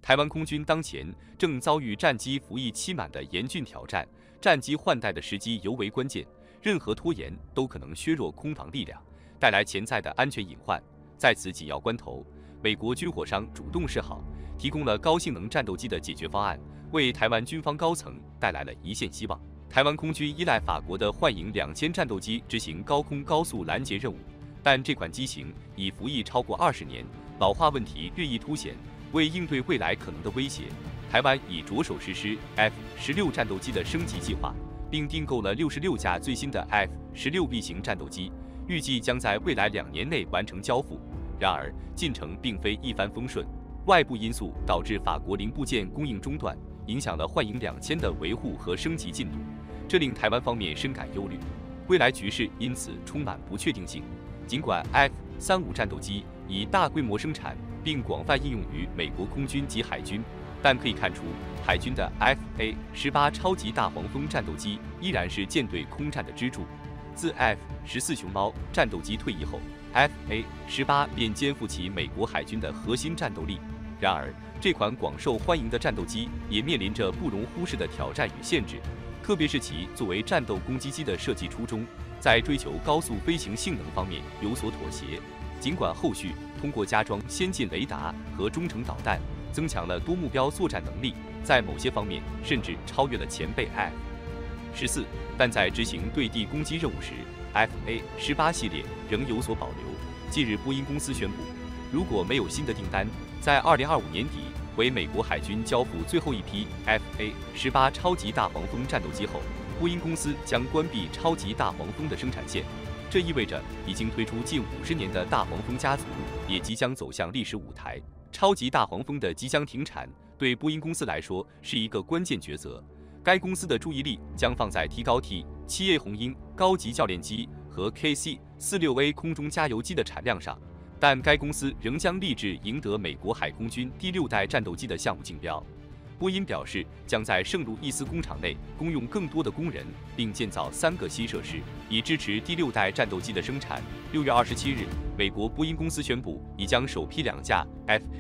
台湾空军当前正遭遇战机服役期满的严峻挑战，战机换代的时机尤为关键，任何拖延都可能削弱空防力量，带来潜在的安全隐患。在此紧要关头，美国军火商主动示好，提供了高性能战斗机的解决方案，为台湾军方高层带来了一线希望。台湾空军依赖法国的幻影2000战斗机执行高空高速拦截任务，但这款机型已服役超过20年，老化问题日益凸显。为应对未来可能的威胁，台湾已着手实施 F-16战斗机的升级计划，并订购了66架最新的 F-16B 型战斗机，预计将在未来2年内完成交付。然而，进程并非一帆风顺，外部因素导致法国零部件供应中断，影响了幻影2000的维护和升级进度，这令台湾方面深感忧虑。未来局势因此充满不确定性。尽管 F-35战斗机已大规模生产，并广泛应用于美国空军及海军，但可以看出，海军的 F/A-18超级大黄蜂战斗机依然是舰队空战的支柱。自 F-14熊猫战斗机退役后， F/A-18便肩负起美国海军的核心战斗力。然而，这款广受欢迎的战斗机也面临着不容忽视的挑战与限制，特别是其作为战斗攻击机的设计初衷，在追求高速飞行性能方面有所妥协。尽管后续通过加装先进雷达和中程导弹，增强了多目标作战能力，在某些方面甚至超越了前辈 F-14，但在执行对地攻击任务时 ，F/A-18系列仍有所保留。近日，波音公司宣布，如果没有新的订单，在2025年底为美国海军交付最后一批 F/A-18超级大黄蜂战斗机后，波音公司将关闭超级大黄蜂的生产线。这意味着已经推出近50年的大黄蜂家族也即将走向历史舞台。超级大黄蜂的即将停产，对波音公司来说是一个关键抉择。该公司的注意力将放在提高 T-7A 红鹰高级教练机和 KC-46A 空中加油机的产量上，但该公司仍将立志赢得美国海空军第6代战斗机的项目竞标。波音表示，将在圣路易斯工厂内雇佣更多的工人，并建造3个新设施，以支持第6代战斗机的生产。6月27日，美国波音公司宣布，已将首批2架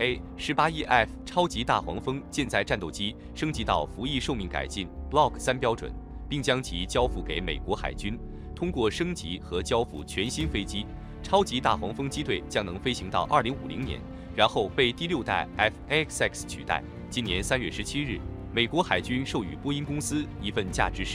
F/A-18E/F 超级大黄蜂舰载战斗机升级到服役寿命改进 Block 3标准，并将其交付给美国海军。通过升级和交付全新飞机，超级大黄蜂机队将能飞行到2050年，然后被第6代 F/A-XX 取代。今年3月17日，美国海军授予波音公司一份价值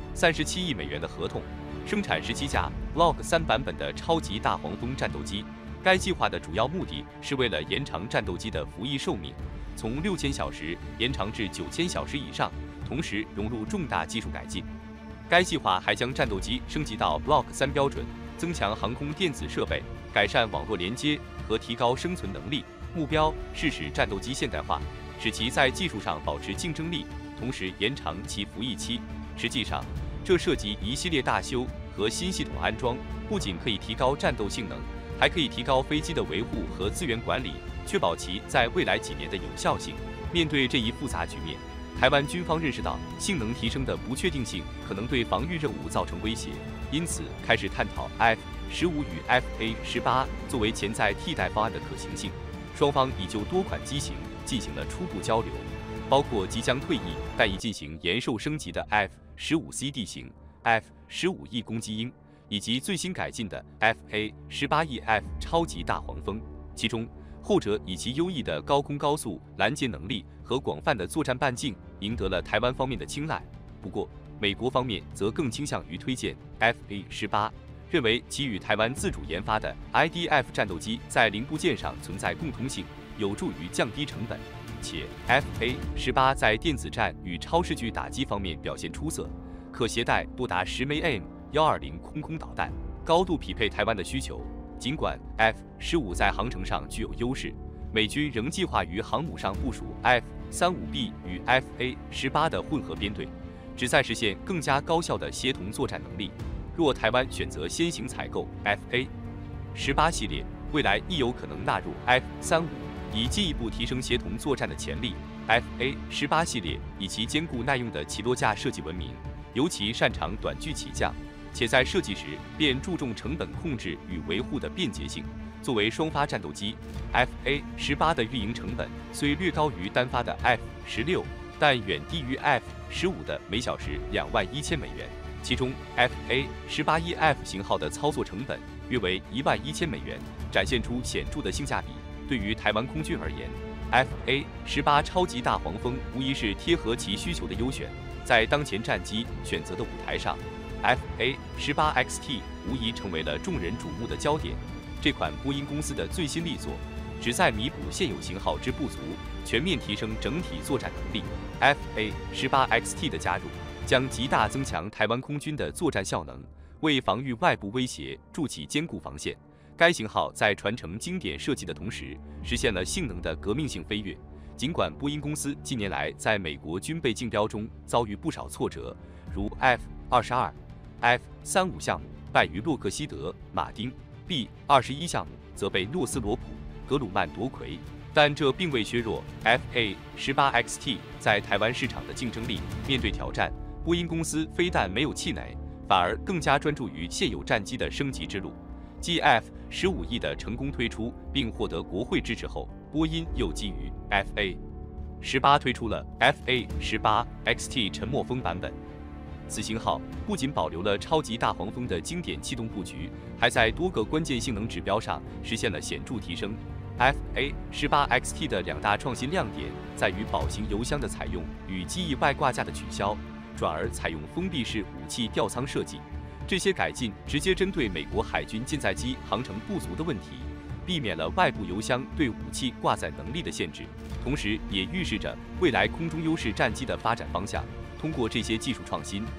37亿美元的合同，生产17架 Block 3版本的超级大黄蜂战斗机。该计划的主要目的是为了延长战斗机的服役寿命，从6000小时延长至9000小时以上，同时融入重大技术改进。该计划还将战斗机升级到 Block 3标准，增强航空电子设备，改善网络连接和提高生存能力。目标是使战斗机现代化，使其在技术上保持竞争力，同时延长其服役期。实际上，这涉及一系列大修和新系统安装，不仅可以提高战斗性能，还可以提高飞机的维护和资源管理，确保其在未来几年的有效性。面对这一复杂局面，台湾军方认识到性能提升的不确定性可能对防御任务造成威胁，因此开始探讨 F-15与 F/A-18作为潜在替代方案的可行性。双方已就多款机型进行了初步交流，包括即将退役但已进行延寿升级的 F-15CD 型、F-15E 攻击鹰，以及最新改进的 F/A-18E/F 超级大黄蜂。其中，后者以其优异的高空高速拦截能力和广泛的作战半径赢得了台湾方面的青睐。不过，美国方面则更倾向于推荐 F/A-18。认为其与台湾自主研发的 IDF 战斗机在零部件上存在共通性，有助于降低成本。且 F/A-18在电子战与超视距打击方面表现出色，可携带多达10枚 AIM-120空导弹，高度匹配台湾的需求。尽管 F-15在航程上具有优势，美军仍计划于航母上部署 F-35B 与 F/A-18的混合编队，旨在实现更加高效的协同作战能力。若台湾选择先行采购 F/A-18系列，未来亦有可能纳入 F-35，以进一步提升协同作战的潜力。F/A-18系列以其坚固耐用的起落架设计闻名，尤其擅长短距起降，且在设计时便注重成本控制与维护的便捷性， 作为双发战斗机 ，F/A-18的运营成本虽略高于单发的 F-16，但远低于 F-15的每小时21000美元。其中 F/A-18E-F 型号的操作成本约为11000美元，展现出显著的性价比。对于台湾空军而言，F/A-18超级大黄蜂无疑是贴合其需求的优选。在当前战机选择的舞台上，F/A-18XT 无疑成为了众人瞩目的焦点。这款波音公司的最新力作，旨在弥补现有型号之不足，全面提升整体作战能力。F/A-18XT 的加入将极大增强台湾空军的作战效能，为防御外部威胁筑起坚固防线。该型号在传承经典设计的同时，实现了性能的革命性飞跃。尽管波音公司近年来在美国军备竞标中遭遇不少挫折，如 F-22、F-35项目败于洛克希德、马丁 ，B-21项目则被诺斯罗普、格鲁曼夺魁，但这并未削弱 F/A-18XT 在台湾市场的竞争力。面对挑战，波音公司非但没有气馁，反而更加专注于现有战机的升级之路。继 F-15E 的成功推出并获得国会支持后，波音又基于 F/A-18推出了 F/A-18XT 沉默风版本。此型号不仅保留了超级大黄蜂的经典气动布局，还在多个关键性能指标上实现了显著提升。F/A-18XT 的2大创新亮点在于保型油箱的采用与机翼外挂架的取消，转而采用封闭式武器吊舱设计。这些改进直接针对美国海军舰载机航程不足的问题，避免了外部油箱对武器挂载能力的限制，同时也预示着未来空中优势战机的发展方向。通过这些技术创新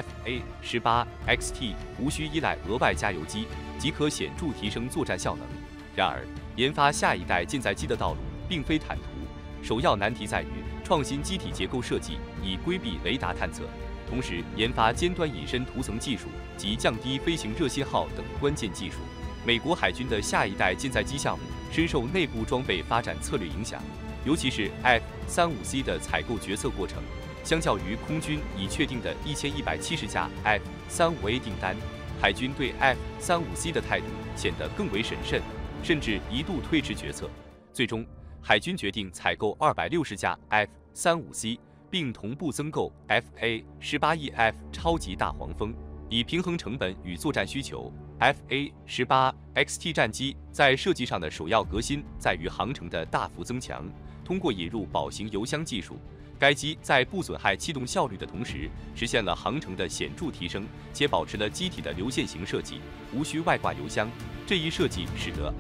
，F/A-18XT 无需依赖额外加油机，即可显著提升作战效能。然而，研发下一代舰载机的道路并非坦途，首要难题在于创新机体结构设计，以规避雷达探测。同时，研发尖端隐身涂层技术及降低飞行热信号等关键技术。美国海军的下一代舰载机项目深受内部装备发展策略影响，尤其是 F-35C 的采购决策过程，相较于空军已确定的1170架 F-35A 订单，海军对 F-35C 的态度显得更为审慎，甚至一度推迟决策。最终，海军决定采购260架 F-35C。并同步增购 F/A-18E-F 超级大黄蜂，以平衡成本与作战需求。F/A-18XT 战机在设计上的首要革新在于航程的大幅增强。通过引入保型油箱技术，该机在不损害气动效率的同时，实现了航程的显著提升，且保持了机体的流线型设计，无需外挂油箱。这一设计使得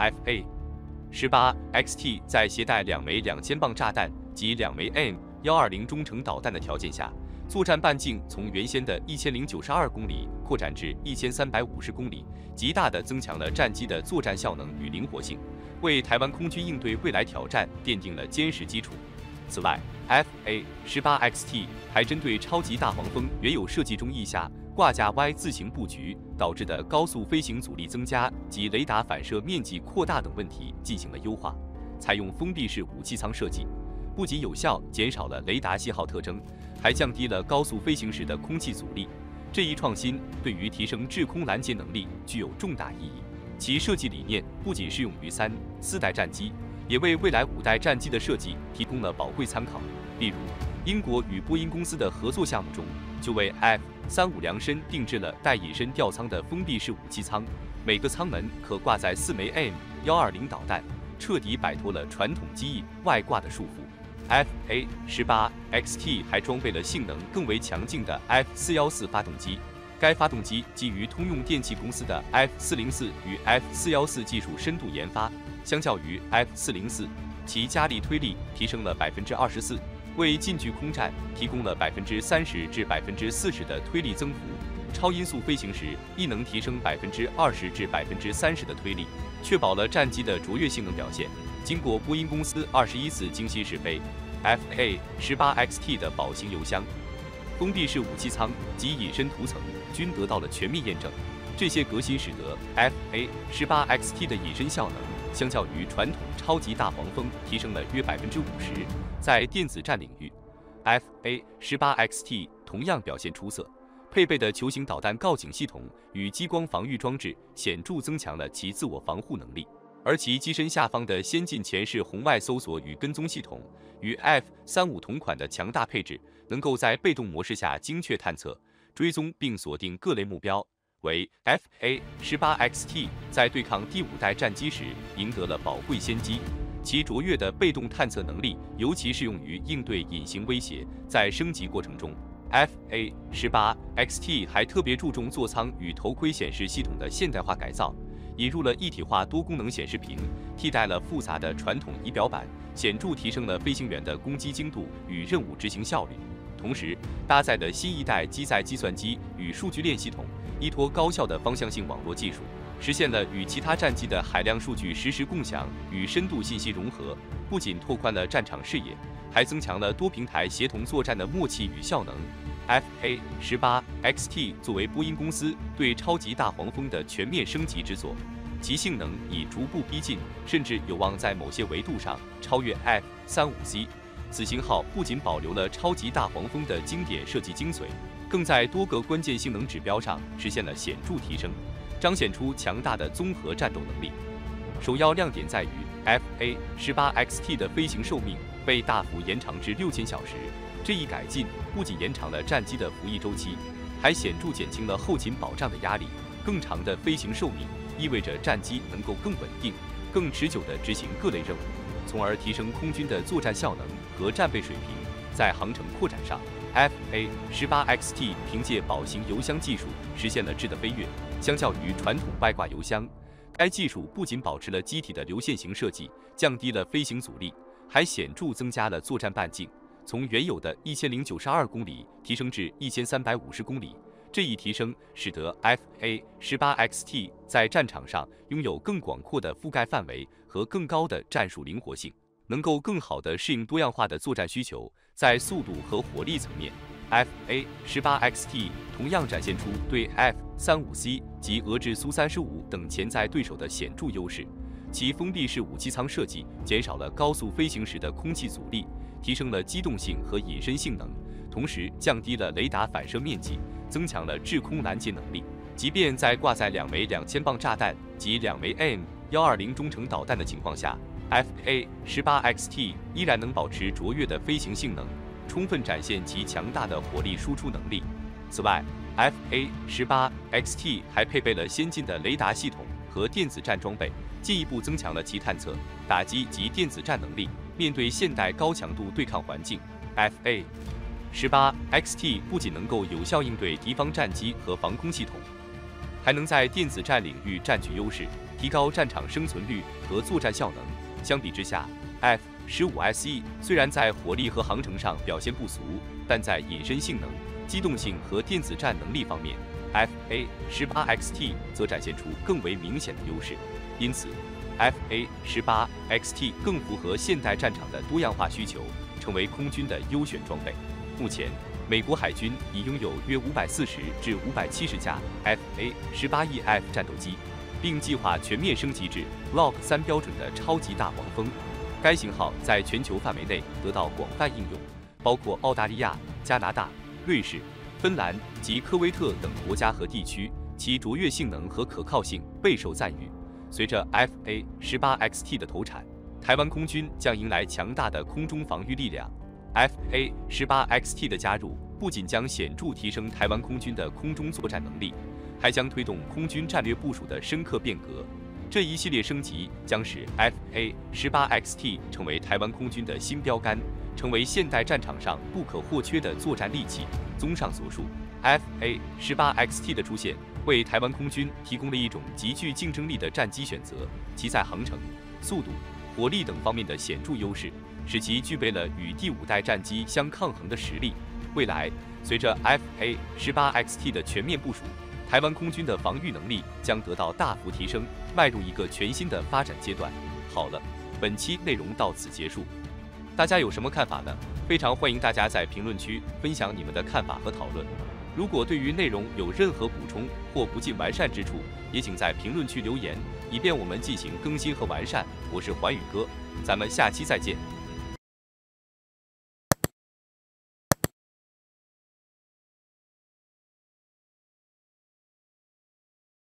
F/A-18XT 在携带2枚2000磅炸弹及2枚 M120中程导弹的条件下，作战半径从原先的1092公里扩展至1350公里，极大地增强了战机的作战效能与灵活性，为台湾空军应对未来挑战奠定了坚实基础。此外 ，F/A-18XT 还针对超级大黄蜂原有设计中翼下挂架 Y 字形布局导致的高速飞行阻力增加及雷达反射面积扩大等问题进行了优化，采用封闭式武器舱设计。不仅有效减少了雷达信号特征，还降低了高速飞行时的空气阻力。这一创新对于提升制空拦截能力具有重大意义。其设计理念不仅适用于3、4代战机，也为未来5代战机的设计提供了宝贵参考。例如，英国与波音公司的合作项目中，就为 F-35量身定制了带隐身吊舱的封闭式武器舱，每个舱门可挂载4枚 M120导弹，彻底摆脱了传统机翼外挂的束缚。F/A-18XT 还装备了性能更为强劲的 F414发动机，该发动机基于通用电气公司的 F404与 F414技术深度研发，相较于 F404，其加力推力提升了24%，为近距空战提供了30%至40%的推力增幅，超音速飞行时亦能提升20%至30%的推力，确保了战机的卓越性能表现。经过波音公司21次精心试飞 ，F/A-18XT 的保型油箱、封闭式武器舱及隐身涂层均得到了全面验证。这些革新使得 F/A-18XT 的隐身效能相较于传统超级大黄蜂提升了约50%。在电子战领域 ，F/A-18XT 同样表现出色，配备的球形导弹告警系统与激光防御装置显著增强了其自我防护能力。 而其机身下方的先进前视红外搜索与跟踪系统，与 F-35同款的强大配置，能够在被动模式下精确探测、追踪并锁定各类目标，为 F/A-18XT 在对抗第5代战机时赢得了宝贵先机。其卓越的被动探测能力尤其适用于应对隐形威胁。在升级过程中， F/A-18XT 还特别注重座舱与头盔显示系统的现代化改造，引入了一体化多功能显示屏，替代了复杂的传统仪表板，显著提升了飞行员的攻击精度与任务执行效率。同时，搭载的新一代机载计算机与数据链系统，依托高效的方向性网络技术，实现了与其他战机的海量数据实时共享与深度信息融合，不仅拓宽了战场视野，还增强了多平台协同作战的默契与效能。F/A-18XT 作为波音公司对超级大黄蜂的全面升级之作，其性能已逐步逼近，甚至有望在某些维度上超越 F-35C。此型号不仅保留了超级大黄蜂的经典设计精髓，更在多个关键性能指标上实现了显著提升，彰显出强大的综合战斗能力。首要亮点在于 F/A-18XT 的飞行寿命被大幅延长至6000小时。这一改进不仅延长了战机的服役周期，还显著减轻了后勤保障的压力。更长的飞行寿命意味着战机能够更稳定、更持久地执行各类任务，从而提升空军的作战效能和战备水平。在航程扩展上， F/A-18XT 凭借保型油箱技术实现了质的飞跃。相较于传统外挂油箱，该技术不仅保持了机体的流线型设计，降低了飞行阻力，还显著增加了作战半径，从原有的1092公里提升至1350公里。这一提升使得 F/A-18XT 在战场上拥有更广阔的覆盖范围和更高的战术灵活性，能够更好地适应多样化的作战需求。在速度和火力层面， F/A-18XT 同样展现出对 F-35C 及俄制苏35等潜在对手的显著优势。其封闭式武器舱设计减少了高速飞行时的空气阻力，提升了机动性和隐身性能，同时降低了雷达反射面积，增强了制空拦截能力。即便在挂载2枚2000磅炸弹及2枚 AIM-120中程导弹的情况下， F/A-18XT 依然能保持卓越的飞行性能，充分展现其强大的火力输出能力。此外， F/A-18XT 还配备了先进的雷达系统和电子战装备，进一步增强了其探测、打击及电子战能力。面对现代高强度对抗环境， F/A-18XT 不仅能够有效应对敌方战机和防空系统，还能在电子战领域占据优势，提高战场生存率和作战效能。相比之下， F-15SE 虽然在火力和航程上表现不俗，但在隐身性能、机动性和电子战能力方面， F/A-18XT 则展现出更为明显的优势。因此， F/A-18XT 更符合现代战场的多样化需求，成为空军的优选装备。目前，美国海军已拥有约540至570架 F/A-18EF 战斗机，并计划全面升级至 Block 3标准的超级大黄蜂。该型号在全球范围内得到广泛应用，包括澳大利亚、加拿大、瑞士、芬兰及科威特等国家和地区，其卓越性能和可靠性备受赞誉。随着 F/A-18XT 的投产，台湾空军将迎来强大的空中防御力量。F/A-18XT 的加入不仅将显著提升台湾空军的空中作战能力，还将推动空军战略部署的深刻变革。这一系列升级将使 F/A-18XT 成为台湾空军的新标杆，成为现代战场上不可或缺的作战利器。综上所述， F/A-18XT 的出现为台湾空军提供了一种极具竞争力的战机选择，其在航程、速度、火力等方面的显著优势，使其具备了与第5代战机相抗衡的实力。未来，随着 F/A-18XT 的全面部署，台湾空军的防御能力将得到大幅提升，迈入一个全新的发展阶段。好了，本期内容到此结束，大家有什么看法呢？非常欢迎大家在评论区分享你们的看法和讨论。如果对于内容有任何补充或不尽完善之处，也请在评论区留言，以便我们进行更新和完善。我是寰宇哥，咱们下期再见。